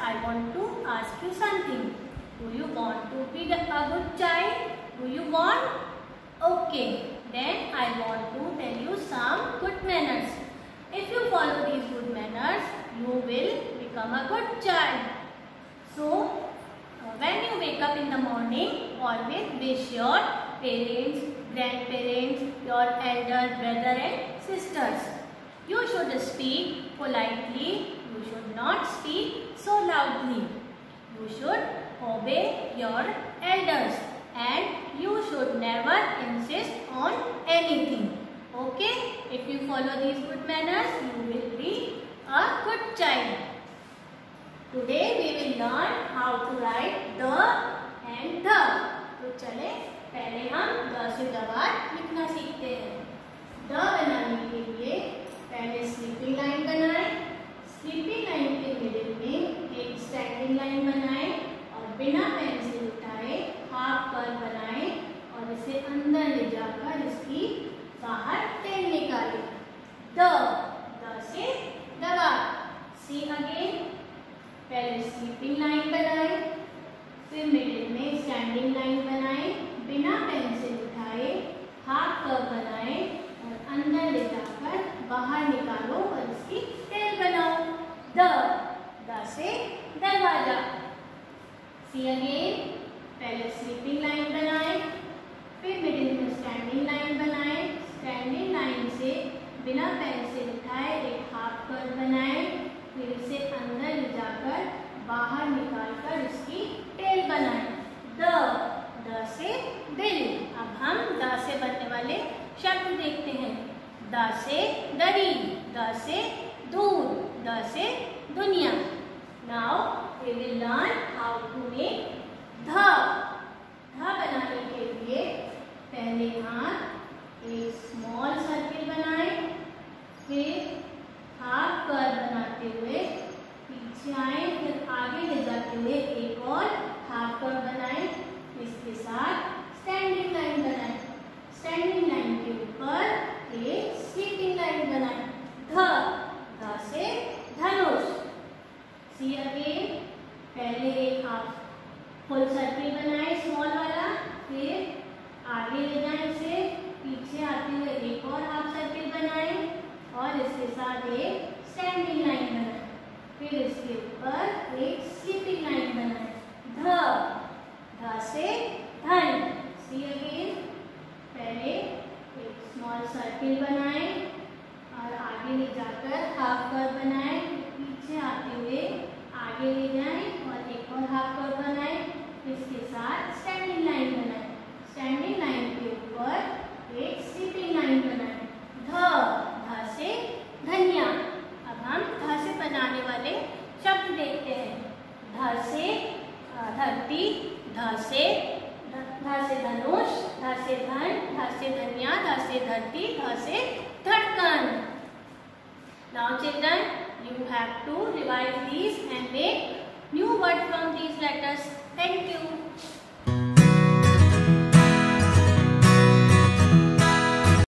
I want to ask you something. Do you want to be a good child? Do you want? Okay. Then I want to tell you some good manners. If you follow these good manners, you will become a good child. So, when you wake up in the morning, always wish your parents, grandparents, your elder brother and sisters. You should speak politely. You should not speak so loudly. You should obey your elders and you should never insist on anything. Okay? If you follow these good manners, you will be a good child. Today we will learn how to write the and the. तो चले पहले हम the से दवात लिखना सीखते हैं. The बनाने के लिए पहले स्लीपिंग लाइन बनाएं. स्लीपिंग लाइन के मिडिल में एक स्टैंडिंग लाइन बनाएं और बिना पेंसिल उठाए हाफ कर्व बनाएं और इसे अंदर ले जाकर इसकी बाहर टेल निकालें. द से दवात. See again. पहले स्लीपिंग लाइन बनाएं, फिर मिडिल में स्टैंडिंग लाइन बनाएं, बिना पेंसिल उठाए हाफ कर्व बनाएं और अंदर ले जाकर बाहर निकालो और इसकी टेल बनाओ. द से दरवाजा. See again. पहले स्लीपिंग लाइन बनाएं, फिर मिडिल में स्टैंडिंग लाइन बनाएं, स्टैंडिंग लाइन से बिना पेंसिल उठाए एक हाफ कर्व बनाएं, फिर इसे अंदर ले जाकर बाहर निकालकर इसकी टेल बनाएं. द से दिल. अब हम द से बनने वाले शब्द देखते हैं. द से दरी. द से दूध. द से दुनिया. Now we will learn how to make ध. ध बनाने के लिए पहले यहाँ एक स्मॉल सर्किल बनाएं, फिर हाफ कर्व बनाते हुए पीछे आए, फिर आगे ले जाते हुए एक और हाफ कर्व बनाएं. इसके साथ स्टैंडिंग लाइन बनाएं. स्टैंडिंग लाइन के ऊपर एक स्लीपिंग लाइन बनाएं. ध से धनुष. सी अगेन. पहले एक हाफ फुल सर्किल बनाएं स्मॉल वाला, फिर आगे ले जाएं इसे, पीछे आते हुए एक और हाफ सर्किल बनाएं और इसके साथ एक स्टैंडिंग लाइन बनाएं, फिर इसके ऊपर एक स्लीपिंग लाइन बनाएं. ध से धन. See again. पहले एक स्मॉल सर्किल बनाएं और आगे ले जाकर हाफ कर्व बनाएं, पीछे आते हुए आगे ले जाएं और एक और हाफ कर्व बनाएं, इसके साथ स्टैंडिंग लाइन बनाएं. स्टैंडिंग लाइन के ऊपर एक स्लीपिंग लाइन बनाएं. ध से धनिया. अब हम ध से बनाने वाले शब्द देखते हैं. ध से धरती. ध से धनुष. ध से धन. ध से धनिया. ध से धरती. ध से धड़कन. Now children, you have to revise these and make new words from these letters. Thank you.